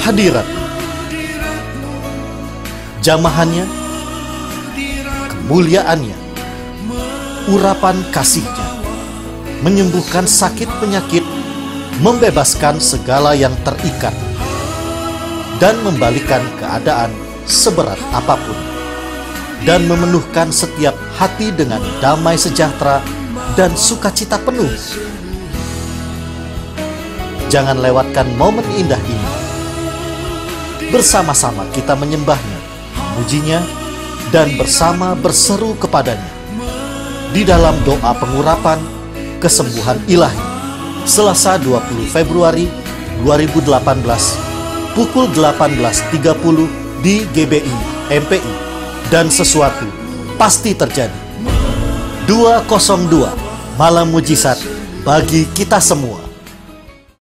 hadirat, jamahannya, kemuliaannya, urapan kasihnya, menyembuhkan sakit penyakit, membebaskan segala yang terikat, dan membalikan keadaan seberat apapun, dan memenuhkan setiap hati dengan damai sejahtera dan sukacita penuh. Jangan lewatkan momen indah ini. Bersama-sama kita menyembahnya, memujinya, dan bersama berseru kepadanya di dalam doa pengurapan kesembuhan ilahi. Selasa 20 Februari 2018 pukul 18.30 di GBI MPI. Dan sesuatu pasti terjadi. 202 Malam Mujizat bagi kita semua.